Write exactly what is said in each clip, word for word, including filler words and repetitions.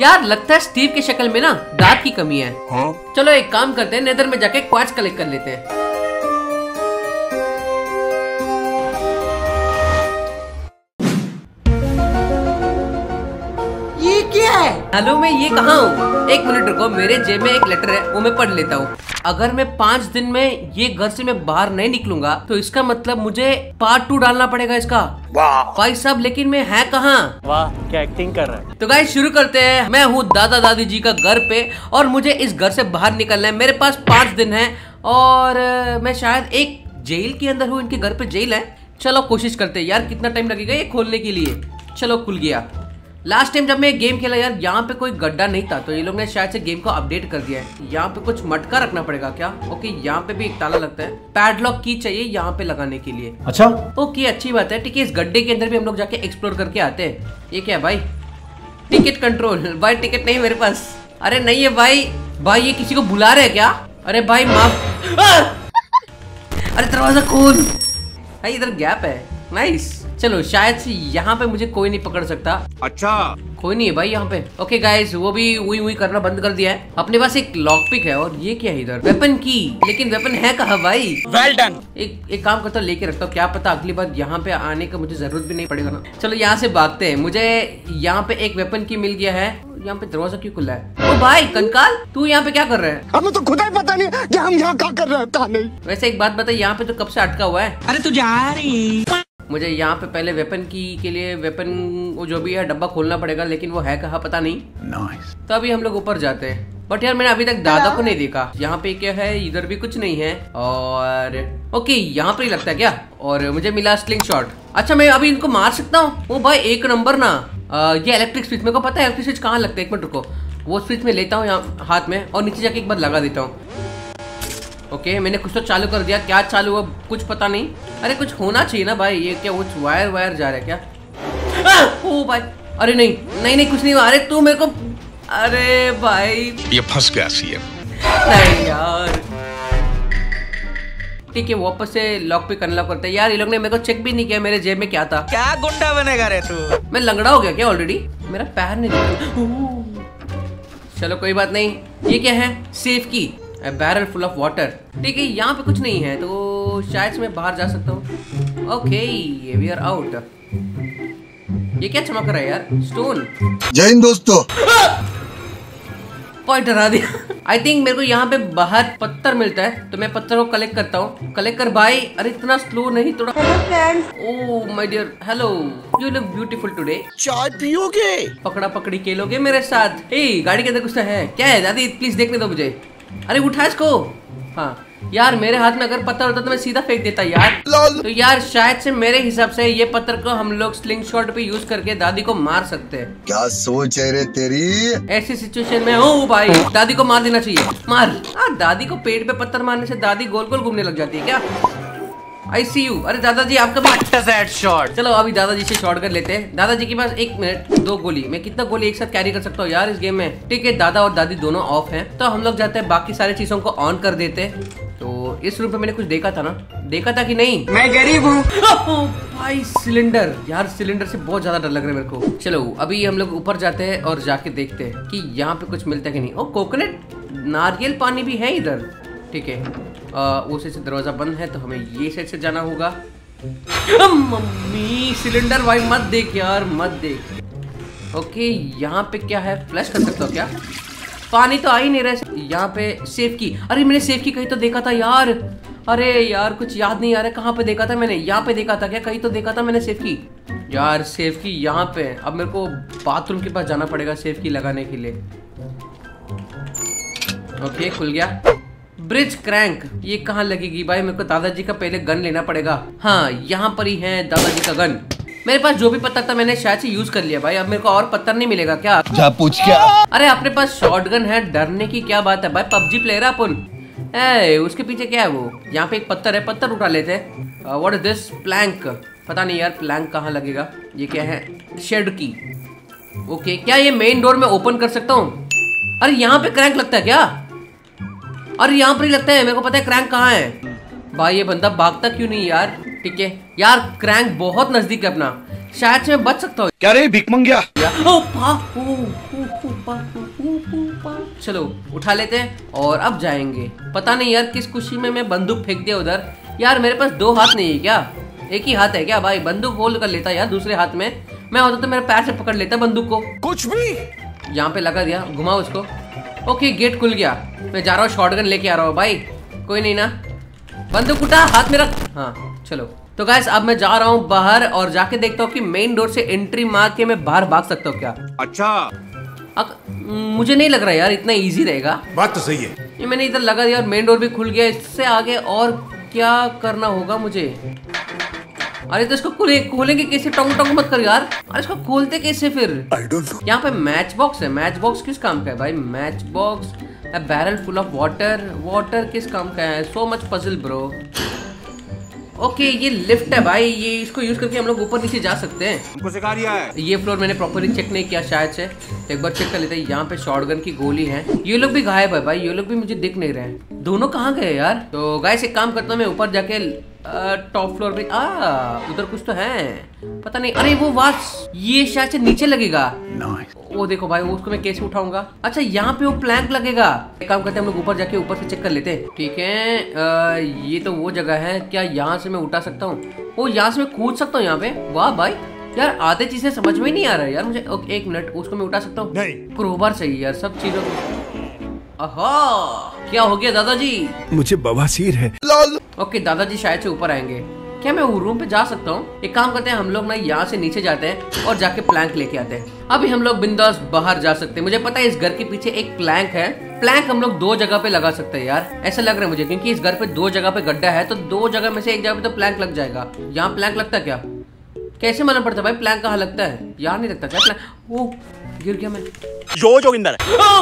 यार लगता है स्टीव की शक्ल में ना दांत की कमी है। हाँ? चलो एक काम करते हैं, नेदर में जाके क्वार्ट्ज कलेक्ट कर लेते हैं। ये क्या है? हेलो, मैं ये कहाँ हूँ? एक मिनट रुको, मेरे जेब में एक लेटर है, वो मैं पढ़ लेता हूँ। अगर मैं पाँच दिन में ये घर से मैं बाहर नहीं निकलूंगा तो इसका मतलब मुझे पार्ट टू डालना पड़ेगा इसका। वाह भाई साहब, लेकिन मैं है कहाँ? वाह क्या एक्टिंग कर रहा है। तो गाइस शुरू करते हैं। मैं हूँ दादा दादी जी का घर पे और मुझे इस घर से बाहर निकलना है। मेरे पास पाँच दिन है और मैं शायद एक जेल के अंदर हूँ। इनके घर पे जेल है। चलो कोशिश करते हैं। यार कितना टाइम लगेगा ये खोलने के लिए? चलो खुल गया। लास्ट टाइम जब मैं गेम खेला यार, यहाँ पे कोई गड्ढा नहीं था, तो ये लोग ने शायद से गेम को अपडेट कर दिया है। यहाँ पे कुछ मटका रखना पड़ेगा क्या? ओके, यहाँ पे भी एक ताला लगता है। पैडलॉक की चाहिए यहाँ पे लगाने के लिए। अच्छा ओके, अच्छी बात है। ठीक है, इस गड्ढे के अंदर भी हम लोग जाके एक्सप्लोर करके आते हैं। ये क्या है भाई? Ticket control. भाई टिकट नहीं मेरे पास। अरे नहीं है भाई। भाई ये किसी को बुला रहे है क्या? अरे भाई माफ। अरे दरवाजा खोल भाई, इधर गैप है। नाइस। चलो शायद से यहाँ पे मुझे कोई नहीं पकड़ सकता। अच्छा कोई नहीं है भाई यहाँ पे। ओके गाइस, वो भी उई उई करना बंद कर दिया है। अपने पास एक लॉक पिक है और ये क्या है इधर? वेपन की। लेकिन वेपन है कहाँ भाई? Well done. एक एक काम करता हूँ, लेके रखता हूँ, क्या पता अगली बार यहाँ पे आने का मुझे जरूरत भी नहीं पड़ेगा ना। चलो यहाँ से भागते हैं। मुझे यहाँ पे एक वेपन की मिल गया है। यहाँ पे दरवाजा क्यों खुला है? ओ भाई कंकाल, तू यहाँ पे क्या कर रहा है? हमें तो खुद ही पता नहीं कि हम यहाँ क्या कर रहे हैं। कहाँ नहीं। वैसे एक बात बता, यहाँ पे तो कब से अटका हुआ है? अरे तू जा रही। मुझे यहाँ पे पहले वेपन की के लिए वेपन वो जो भी है डब्बा खोलना पड़ेगा, लेकिन वो है कहाँ पता नहीं। nice. तो अभी हम लोग ऊपर जाते हैं। बट यार मैंने अभी तक दादा को नहीं देखा। यहाँ पे क्या है? इधर भी कुछ नहीं है। और ओके, यहाँ पे ही लगता है क्या? और मुझे मिला स्लिंग शॉट। अच्छा मैं अभी इनको मार सकता हूँ? ओ भाई एक नंबर ना। आ, ये इलेक्ट्रिक स्विच, मेरे को पता है इलेक्ट्रिक स्विच कहाँ लगता है। एक मिनट रुको, वो स्विच में लेता हूँ यहाँ हाथ में और नीचे जाके एक बार लगा देता हूँ। ओके okay, मैंने कुछ तो चालू कर दिया। क्या चालू हुआ कुछ पता नहीं। अरे कुछ होना चाहिए ना भाई। ये क्या कुछ वायर वायर जा रहा है क्या? आ, ओ भाई, अरे नहीं नहीं नहीं कुछ नहीं हुआ। अरे तू मेरे को, अरे भाई ये फंस गया सीएम। नहीं यार। ठीक है, वापस से लॉक पिक अनलॉक करते हैं। यार ये लोग ने मेरे को चेक भी नहीं किया मेरे जेब में क्या था। क्या गुंडा बनेगा रे तू? मैं लंगड़ा हो गया क्या ऑलरेडी? मेरा पैर नहीं दिखा। चलो कोई बात नहीं। ये क्या है? सेफ की बैरल फुल ऑफ वाटर। ठीक है, यहाँ पे कुछ नहीं है तो शायद से मैं बाहर जा सकता हूँ। Okay we are out. ये क्या चमक रहा है यार? स्टोन। जय हिंद दोस्तों। पॉइंट डरा दिया। आई थिंक मेरे को यहाँ पे बाहर पत्थर मिलता है, तो मैं पत्थर को कलेक्ट करता हूँ। कलेक्ट कर भाई। अरे इतना स्लो नहीं, थोड़ा। Oh my dear, hello, you look beautiful today. चाय पियोगे? पकड़ा पकड़ी खेलोगे मेरे साथ? ए गाड़ी के अंदर कुछ तो है। क्या है दादी? प्लीज देखने दो मुझे। अरे उठा इसको। हाँ यार, मेरे हाथ में अगर पत्थर होता तो मैं सीधा फेंक देता यार। तो यार शायद से मेरे हिसाब से ये पत्थर को हम लोग स्लिंग शॉट पे यूज करके दादी को मार सकते हैं। क्या सोच है रे तेरी? ऐसी सिचुएशन में ओ भाई दादी को मार देना चाहिए। मार। आ, दादी को पेट पे पत्थर मारने से दादी गोल गोल घूमने लग जाती है क्या? I see you. अरे दादाजी आपका भी शॉट। चलो अभी दादाजी से शॉट कर लेते हैं। दादाजी के पास एक मिनट, दो गोली। मैं कितना गोली एक साथ कैरी कर सकता हूँ यार इस गेम में? ठीक है, दादा और दादी दोनों ऑफ हैं, तो हम लोग जाते हैं बाकी सारी चीजों को ऑन कर देते हैं। तो इस रूम पे मैंने कुछ देखा था ना? देखा था कि नहीं? मैं गरीब हूँ भाई। सिलेंडर यार, सिलेंडर से बहुत ज्यादा डर लग रहा है मेरे को। चलो अभी हम लोग ऊपर जाते हैं और जाके देखते हैं कि यहाँ पे कुछ मिलता है कि नहीं। ओ कोकोनट, नारियल पानी भी है इधर। ठीक है, वो साइड से दरवाजा बंद है तो हमें ये साइड से जाना होगा। मम्मी सिलेंडर भाई मत देख यार, मत देख। ओके यहाँ पे क्या है? फ्लैश कर सकता हूँ क्या? पानी तो आ ही नहीं रहा। यहाँ पे सेफ की। अरे मैंने सेफ की कहीं तो देखा था यार। अरे यार कुछ याद नहीं आ रहा है कहाँ पे देखा था मैंने। यहाँ पे देखा था क्या? कहीं तो देखा था मैंने सेफ की। यार सेफ की यहाँ पे। अब मेरे को बाथरूम के पास जाना पड़ेगा सेफ की लगाने के लिए। ओके खुल गया। ब्रिज क्रैंक, ये कहाँ लगेगी भाई? मेरे को दादाजी का पहले गन लेना पड़ेगा। हाँ यहाँ पर ही है दादाजी का गन। मेरे पास जो भी पत्थर था मैंने शायद से यूज कर लिया भाई। अब मेरे को और पत्थर नहीं मिलेगा क्या? जा पूछ क्या? अरे अपने पास शॉटगन है, डरने की क्या बात है भाई? पबजी प्लेयर है अपन। ए, उसके पीछे क्या है वो? यहाँ पे एक पत्थर है, पत्थर उठा लेते हैं। What is this? प्लैंक। पता नहीं यार प्लैंक कहाँ लगेगा। ये क्या है? शेड की। ओके, क्या ये मेन डोर में ओपन कर सकता हूँ? अरे यहाँ पे क्रैंक लगता है क्या? अरे यहाँ पर ही लगता है। मेरे को पता है क्रैंक कहाँ है। भाई ये बंदा भागता क्यों नहीं यार? ठीक है यार, क्रैंक बहुत नजदीक है अपना। शायद से मैं बच सकता हूँ। क्या रे भिख मंगिया? ओ, ओ, ओ, ओ, चलो उठा लेते हैं और अब जाएंगे। पता नहीं यार किस खुशी में मैं बंदूक फेंक दिया उधर। यार मेरे पास दो हाथ नहीं है क्या, एक ही हाथ है क्या भाई? बंदूक होल्ड कर लेता यार दूसरे हाथ में, मैं होता तो मेरे पैर से पकड़ लेता बंदूक को। कुछ भी यहाँ पे लगा दिया, घुमाओ उसको। ओके गेट खुल गया, मैं जा रहा हूँ शॉटगन लेके आ रहा हूँ भाई। कोई नहीं ना, बंदूक उठा, हाथ में रख। हाँ चलो तो गाइस अब मैं जा रहा हूँ बाहर और जाके देखता हूँ कि मेन डोर से एंट्री मार के मैं बाहर भाग सकता हूँ क्या। अच्छा अक, मुझे नहीं लग रहा यार इतना इजी रहेगा। बात तो सही है। ये मैंने इधर लगा दिया और मेन डोर भी खुल गया। इससे आगे और क्या करना होगा मुझे? अरे तो इसको खोले खोलेंगे कैसे? टोंग टोंग मत कर यार। अरे इसको खोलते कैसे फिर? यहाँ पे मैच बॉक्स है। मैच बॉक्स किस काम का है भाई? Match box, a barrel full of water. Water किस काम का है? So much puzzle bro. Okay ये लिफ्ट है भाई, ये इसको यूज करके हम लोग ऊपर नीचे जा सकते हैं। हमको सिखा रिया है। ये फ्लोर मैंने प्रॉपर्ली चेक नहीं किया शायद से, एक बार चेक कर लेते हैं। यहाँ पे शॉटगन की गोली है। ये लोग भी गायब है भाई, ये लोग भी मुझे दिख नहीं रहे। दोनों कहाँ गए यार? तो गाइस एक काम करता हूँ, मैं ऊपर जाके टॉप फ्लोर पे। आ उधर कुछ तो है, पता नहीं। अरे वो वाच, ये शायद से नीचे लगेगा। वो देखो भाई, उसको मैं कैसे उठाऊंगा? अच्छा यहाँ पे वो प्लैंक लगेगा। एक काम करते हैं हम लोग ऊपर जाके ऊपर से चेक कर लेते हैं। ठीक है आ, ये तो वो जगह है। क्या यहाँ से मैं उठा सकता हूँ? ओ यहाँ से मैं कूद सकता हूँ यहाँ पे। वाह भाई यार, आधे चीजें समझ में ही नहीं आ रहा है यार मुझे। ओके एक मिनट, उसको मैं उठा सकता हूँ? नहीं, क्रोबार चाहिए यार सब चीजों को। क्या हो गया दादाजी? मुझे बवासीर है। ओके दादाजी शायद से ऊपर आएंगे। क्या मैं वो रूम पे जा सकता हूँ? एक काम करते हैं हम लोग ना, यहाँ से नीचे जाते हैं और जाके प्लैंक लेके आते हैं। अभी हम लोग बिंदास बाहर जा सकते हैं। मुझे पता है इस घर के पीछे एक प्लैंक है। प्लैंक हम लोग दो जगह पे लगा सकते हैं यार, ऐसा लग रहा है मुझे, क्योंकि इस घर पे दो जगह पे गड्ढा है, तो दो जगह में से एक जगह पे तो प्लैंक लग जाएगा। यहाँ प्लैंक लगता है क्या? कैसे मालूम पड़ता भाई प्लैंक कहाँ लगता है? यहाँ नहीं लगता क्या प्लैंक? ओ गिर गया मैं। जो जोगिंदर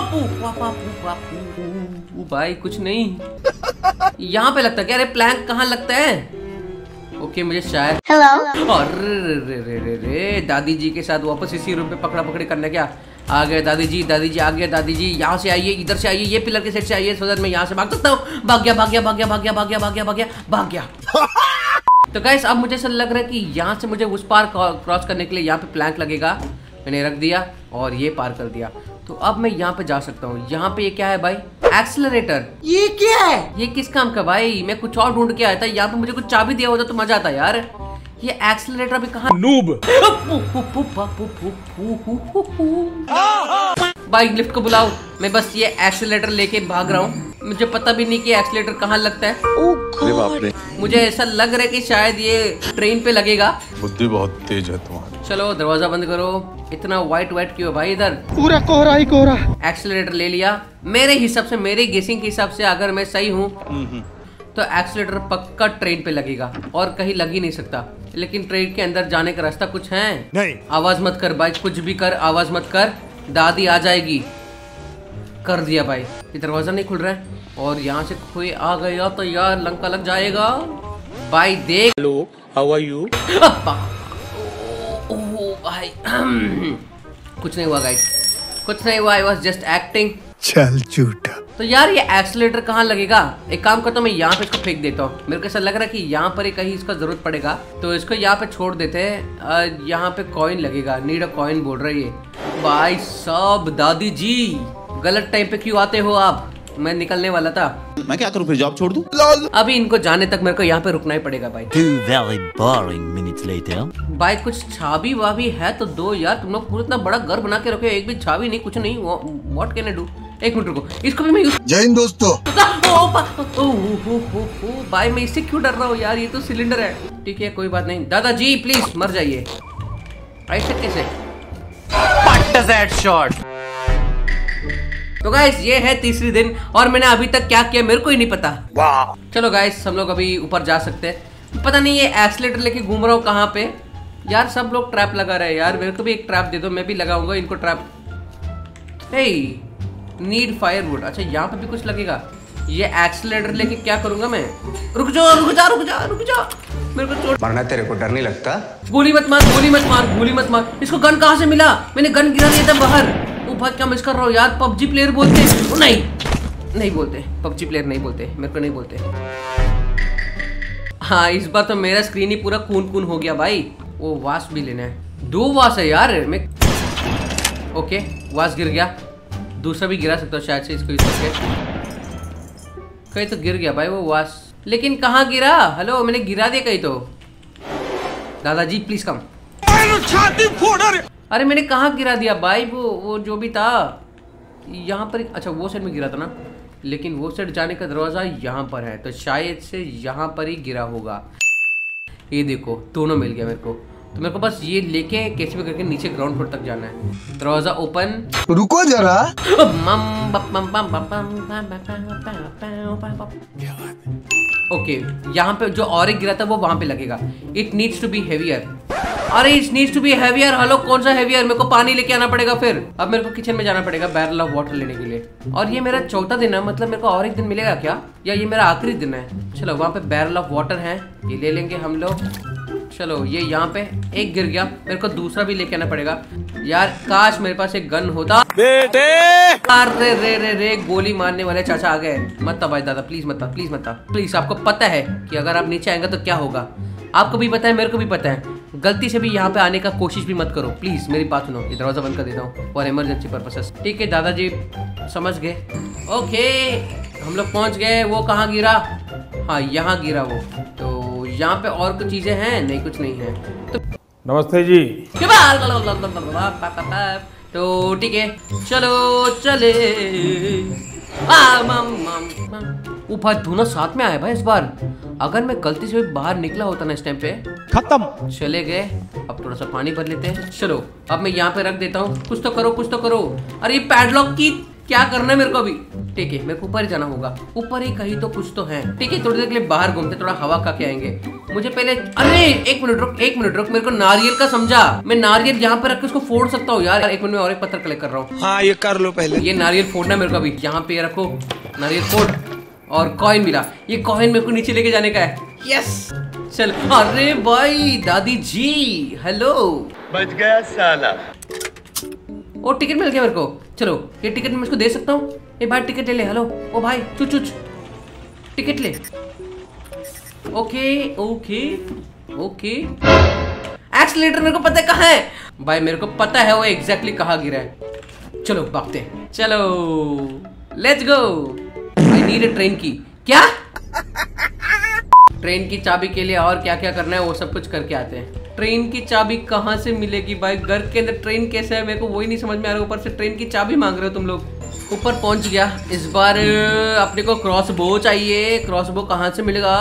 भाई कुछ नहीं, यहाँ पे लगता है क्या? अरे प्लैंक कहाँ लगता है? ओके मुझे शायद हेलो। अरे रे रे रे रे दादी जी के साथ वापस इसी रूम पे पकड़ा पकड़ी करने। क्या आ गए दादी जी? दादी जी आ गए। दादी जी यहाँ से आइए, इधर से आइए, ये पिलर के साइड से आइए, सो दैट मैं यहाँ से भाग सकता हूँ। भाग गया भाग गया भाग गया भाग गया भाग गया भाग गया भाग गया भाग गया। तो गाइस अब मुझे ऐसा लग रहा है कि यहाँ से मुझे उस पार क्रॉस करने के लिए यहाँ पे प्लैंक लगेगा। मैंने रख दिया और ये पार कर दिया, तो अब मैं यहाँ पे जा सकता हूँ। यहाँ पे ये क्या है भाई? एक्सेलरेटर। ये क्या है? ये किस काम का भाई? मैं कुछ और ढूंढ के आया था। यहाँ पे मुझे कुछ चाबी दिया होता तो मजा आता यार। ये एक्सेलरेटर भी कहाँ? नूब। भाई लिफ्ट को बुलाओ, मैं बस ये एक्सेलरेटर लेके भाग रहा हूँ। मुझे पता भी नहीं कि एक्सेलरेटर कहाँ लगता है। बाप रे, मुझे ऐसा लग रहा है कि शायद ये ट्रेन पे लगेगा। बुद्धि बहुत तेज है तुम्हारी। चलो दरवाजा बंद करो। इतना व्हाइट व्हाइट क्यों भाई इधर? पूरा कोहरा ही कोहरा। एक्सेलरेटर ले लिया। मेरे हिसाब से, मेरे गेसिंग के हिसाब से अगर मैं सही हूँ तो एक्सेलरेटर पक्का ट्रेन पे लगेगा और कहीं लग ही नहीं सकता। लेकिन ट्रेन के अंदर जाने का रास्ता कुछ है? नहीं। आवाज मत कर भाई, कुछ भी कर, आवाज मत कर, दादी आ जाएगी। कर दिया भाई। ये दरवाजा नहीं खुल रहा है और यहाँ से कोई आ गया तो यार लंका लग जाएगा भाई। देख, हेलो, हाउ आर यू? भाई कुछ नहीं हुआ गाइस, कुछ नहीं हुआ। I was just acting. चल झूठा। तो यार ये एक्सेलरेटर कहाँ लगेगा? एक काम करता हूँ, मैं यहाँ पे इसको फेंक देता हूँ। मेरे को ऐसा लग रहा है कि यहाँ पर ही कहीं इसका जरूरत पड़ेगा, तो इसको यहाँ पे छोड़ देते हैं। यहाँ पे कॉइन लगेगा, नीड अ कॉइन बोल रही है भाई साहब। दादी जी गलत टाइम पे क्यों आते हो आप? मैं निकलने वाला था। मैं क्या करूं, फिर जॉब छोड़ दूं? अभी इनको जाने तक मेरे को यहाँ पे रुकना ही पड़ेगा भाई। Two very boring minutes later. भाई कुछ छाबी वाबी है तो दो यार। तुम लोग पूरा इतना बड़ा घर बना के रखे हो, एक भी छाबी नहीं, कुछ नहीं। What can I do? एक मिनट रुको, इसको भी मैं यूज। जय हिंद दोस्तों। भाई मैं इससे क्यों डर रहा हूँ यार? ये तो सिलेंडर है। ठीक है कोई बात नहीं। दादाजी प्लीज मर जाइए। ऐसे कैसे? तो गाइस ये है तीसरी दिन और मैंने अभी तक क्या किया मेरे को ही नहीं पता। वाह। चलो गाइस हम लोग अभी ऊपर जा सकते हैं। पता नहीं ये एक्सेलरेटर लेके घूम रहा हूँ कहाँ पे यार। सब लोग ट्रैप लगा रहे हैं यार, मेरे को भी एक ट्रैप दे दो, मैं भी लगाऊंगा इनको ट्रैप। हे नीड फायरवुड। अच्छा यहाँ पे भी कुछ लगेगा। ये एक्सेलरेटर लेके क्या करूंगा मैं? रुक जाओ रुक जा रुक जा रुक जा, मेरे को चोट मरना। तेरे को डर नहीं लगता? गोली मत मार, गोली मत मार, गोली मत मार। इसको गन कहाँ से मिला? मैंने गन गिरा दिया था बाहर। ओ भाई क्या मिस कर रहा हूँ यार? पबजी प्लेयर बोलते हैं? नहीं नहीं बोलते, पबजी प्लेयर नहीं बोलते, मेरे को नहीं बोलते। हाँ इस बार तो मेरा स्क्रीन ही पूरा खून खून हो गया भाई। वो वास भी लेना है, दो वास है यार मैं। ओके वास गिर गया। दूसरा भी गिरा सकता हूँ शायद से इसको यूज करके। कहीं तो गिर गया भाई वो वास, लेकिन कहाँ गिरा? हेलो, मैंने गिरा दिया कहीं तो। दादाजी प्लीज कम। अरे मैंने कहाँ गिरा दिया भाई? वो वो जो भी था यहाँ पर। अच्छा वो साइड में गिरा था ना, लेकिन वो साइड जाने का दरवाजा यहाँ पर है, तो शायद से यहाँ पर ही गिरा होगा। ये देखो दोनों मिल गया मेरे को, तो मेरे को बस ये लेके कैसे भी करके नीचे ग्राउंड फ्लोर तक जाना है। दरवाजा ओपन। रुको जरा। ओके, यहाँ पे जो और एक गिरा था वो वहां पे लगेगा। It needs to be heavier. अरे it needs to be heavier. Hello, कौन सा हेवियर? मेरे को पानी लेके आना पड़ेगा फिर। अब मेरे को किचन में जाना पड़ेगा बैरल ऑफ वाटर लेने के लिए। और ये मेरा चौथा दिन है, मतलब मेरे को और एक दिन मिलेगा क्या, या ये मेरा आखिरी दिन है? चलो वहाँ पे बैरल ऑफ वाटर है, ये ले लेंगे हम लोग। चलो ये यहाँ पे एक गिर गया, मेरे को दूसरा भी लेके आना पड़ेगा। यार काश मेरे पास एक गन होता बेटे। अरे रे रे रे, गोली मारने वाले चाचा आ गए। मत भाई दादा, प्लीज मत प्लीज मत प्लीज। आपको पता है कि अगर आप नीचे आएंगे तो क्या होगा, आपको भी पता है, मेरे को भी पता है। गलती से भी यहाँ पे आने का कोशिश भी मत करो प्लीज, मेरी बात सुनो। ये दरवाजा बंद कर देता हूँ फॉर इमरजेंसी पर्पसेस। ठीक है दादाजी, समझ गए। ओके हम लोग पहुंच गए। वो कहाँ गिरा? हाँ यहाँ गिरा वो। तो यहाँ पे और कुछ चीजें हैं? नहीं, कुछ नहीं है। तो नमस्ते जी। तो ठीक है, चलो चले। वो भाई दोनों साथ में आए भाई इस बार। अगर मैं गलती से भी बाहर निकला होता ना इस टाइम पे, खत्म। चले गए। अब थोड़ा सा पानी भर लेते हैं। चलो अब मैं यहाँ पे रख देता हूँ। कुछ तो करो, कुछ तो करो। अरे ये पैडलॉक की क्या करना है मेरे को अभी? ठीक है, मेरे को ऊपर ही जाना होगा। ऊपर ही कहीं तो कुछ तो है। ठीक है, थोड़ी देर के लिए बाहर घूमते, थोड़ा हवा खा के आएंगे। मुझे पहले, अरे एक मिनट रुक, एक मिनट रुक। मेरे को नारियल का समझा। मैं नारियल यहाँ पे रख के उसको फोड़ सकता हूँ यार। एक मिनट में और एक पत्थर कलेक्ट कर रहा हूँ। हाँ ये कर लो पहले। ये नारियल फोड़ना मेरे को अभी। यहाँ पे रखो नारियल, फोड़। और कॉइन मिला। ये कॉइन मेरे को नीचे लेके जाने का है। यस चल। अरे भाई दादी जी, हेलो। बच गया साला। ओ टिकट मिल गया मेरे को। चलो ये टिकट मैं इसको दे सकता हूँ। ये भाई टिकट ले ले। हेलो ओ भाई, चुच चुच टिकट ले। Okay okay okay. एक्सीलेटर मेरे को पता है कहाँ है भाई, मेरे को पता है वो एग्जैक्टली कहाँ गिरा है। चलो भागते हैं। चलो let's go. I need a train की। क्या? ट्रेन की चाबी के लिए और क्या क्या करना है वो सब कुछ करके आते हैं। ट्रेन की चाबी कहाँ से मिलेगी भाई? घर के अंदर ट्रेन कैसे है, मेरे को वही नहीं समझ में आ रहा। ऊपर से ट्रेन की चाबी मांग रहे हो तुम लोग। ऊपर पहुंच गया। इस बार अपने को क्रॉस बो चाहिए। क्रॉस बो कहाँ से मिलेगा?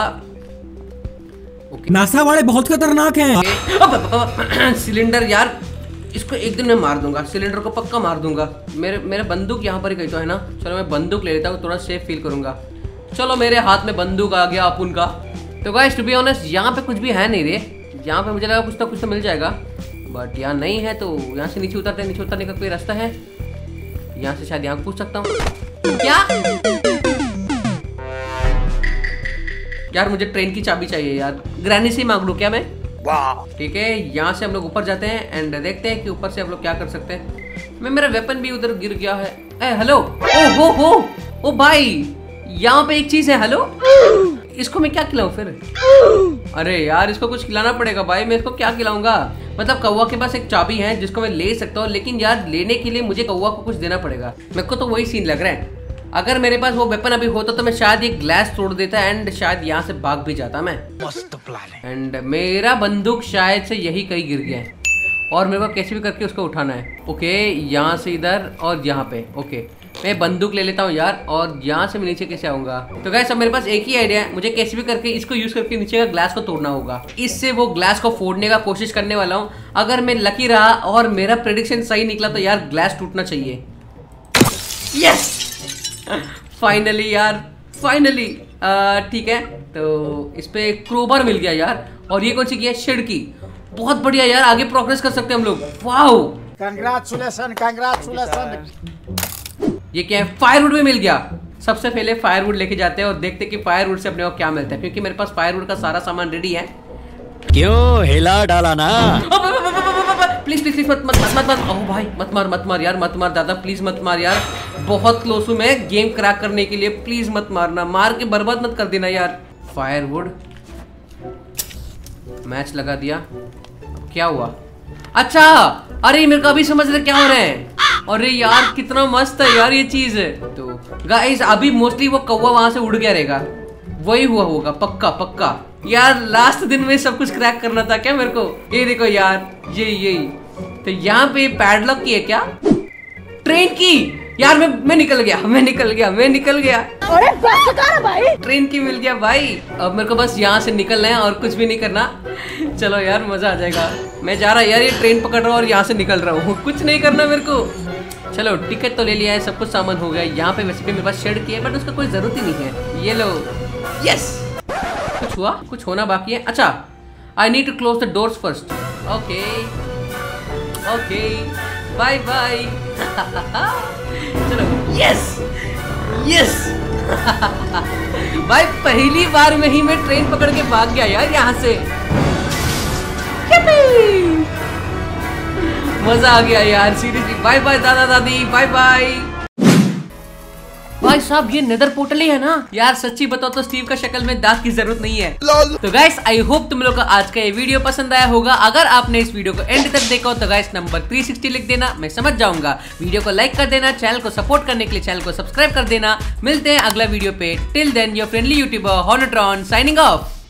नासा वाले बहुत खतरनाक हैं। सिलेंडर यार, इसको एक दिन में मार दूंगा। सिलेंडर को पक्का मार दूंगा। मेरे मेरे बंदूक यहाँ पर ही कहीं तो है ना। चलो मैं बंदूक ले लेता हूँ, थोड़ा सेफ फील करूंगा। चलो मेरे हाथ में बंदूक आ गया अपुन का। तो गाइस टू बी ऑनेस्ट यहाँ पे कुछ भी है नहीं रे। यहाँ पे मुझे लगा कुछ तो कुछ तो मिल जाएगा, बट यहाँ नहीं है। तो यहाँ से नीचे उतरते हैं। नीचे उतरने का कोई रास्ता है? यहाँ से शायद यहाँ पूछ सकता हूँ। क्या यार, मुझे ट्रेन की चाबी चाहिए यार। ग्रैनी से मांग लूं क्या मैं? ठीक है, यहाँ से हम लोग ऊपर जाते हैं एंड देखते हैं कि ऊपर से हम लोग क्या कर सकते हैं। मैं मेरा वेपन भी उधर गिर गया है। ए हेलो, ओ हो हो ओ भाई, यहाँ पे एक चीज है। हेलो, इसको मैं क्या खिलाऊं फिर? अरे यार इसको कुछ खिलाना पड़ेगा भाई। मैं इसको क्या खिलाऊंगा? मतलब कौवा के पास एक चाबी है जिसको मैं ले सकता हूँ, लेकिन यार लेने के लिए मुझे कौवा को कुछ देना पड़ेगा। मेरे को तो वही सीन लग रहा है। अगर मेरे पास वो वेपन अभी होता तो मैं शायद ये ग्लास तोड़ देता एंड शायद यहाँ से भाग भी जाता मैं। मस्त प्लान है। एंड मेरा बंदूक शायद से यही कहीं गिर गया है और मेरे को कैसे भी करके उसको उठाना है। ओके, यहाँ से इधर और यहाँ पे। ओके, मैं बंदूक ले लेता हूँ यार। और यहाँ से मैं नीचे कैसे आऊंगा? तो गाइस अब मेरे पास एक ही आइडिया है। मुझे कैसे भी करके इसको यूज करके नीचे का ग्लास को तोड़ना होगा। इससे वो ग्लास को फोड़ने का कोशिश करने वाला हूँ। अगर मैं लकी रहा और मेरा प्रेडिक्शन सही निकला तो यार ग्लास टूटना चाहिए। यस फाइनली यार, फाइनली। ठीक है, तो इस पे क्रोबार मिल गया यार। और ये कौन सी की है? शेड की। बहुत बढ़िया यार, आगे प्रोग्रेस कर सकते हैं हम लोग। Wow, congratulation congratulation. ये क्या है? फायरवुड भी मिल गया। सबसे पहले फायरवुड लेके जाते हैं और देखते हैं कि फायरवुड से अपने को क्या मिलता है, क्योंकि मेरे पास फायरवुड का सारा सामान रेडी है। क्यों हिला डाला ना? प्लीज प्लीज प्लीज मत मत मत मत ओह भाई, मत मार मत मार यार, मत मार दादा, प्लीज मत मार यार। बहुत क्लोज हूँ मैं गेम क्रैक करने के लिए। प्लीज मत मारना, मार के बर्बाद मत कर देना यार। फायरवुड मैच लगा दिया। क्या हुआ? अच्छा, अरे मेरे को अभी समझ रहे क्या हो रहा है। अरे यार कितना मस्त है यार ये चीज। तो गाइस अभी मोस्टली वो कौवा वहां से उड़ गया रहेगा, वही हुआ होगा पक्का पक्का। यार लास्ट दिन में सब कुछ क्रैक करना था क्या मेरे को। ये देखो यार ये यही तो यहाँ पे पैडलॉक की है क्या, ट्रेन की। यार मैं मैं निकल गया मैं निकल गया मैं निकल गया अरे बस कर भाई, ट्रेन की मिल गया भाई। अब मेरे को बस यहाँ से निकलना है और कुछ भी नहीं करना। चलो यार मजा आ जाएगा। मैं जा रहा यार, ये ट्रेन पकड़ रहा हूँ और यहाँ से निकल रहा हूँ, कुछ नहीं करना मेरे को। चलो टिकट तो ले लिया है, सब कुछ सामान हो गया। यहाँ पे वैसे भी मेरे पास शेड की है बट उसका कोई जरूरत ही नहीं है। ये लो यस, कुछ हुआ, कुछ होना बाकी है। अच्छा I need to close the doors first. Okay okay bye bye. चलो यस यस। भाई पहली बार में ही मैं ट्रेन पकड़ के भाग गया यार यहाँ से। मजा आ गया यार सीरियसली। बाय बाय दादा दादी, बाय बाय। भाई साहब ये नेदर पोर्टल ही है ना यार। सच्ची बताओ तो स्टीव का शक्ल में दाग की जरूरत नहीं है। तो गाइस आई होप तुम लोग को आज का ये वीडियो पसंद आया होगा। अगर आपने इस वीडियो को एंड तक देखा हो तो गाइस नंबर तीन सौ साठ लिख देना, मैं समझ जाऊंगा। वीडियो को लाइक कर देना, चैनल को सपोर्ट करने के लिए चैनल को सब्सक्राइब कर देना। मिलते हैं अगला वीडियो पे। Till then your friendly YouTuber Hornetron signing of.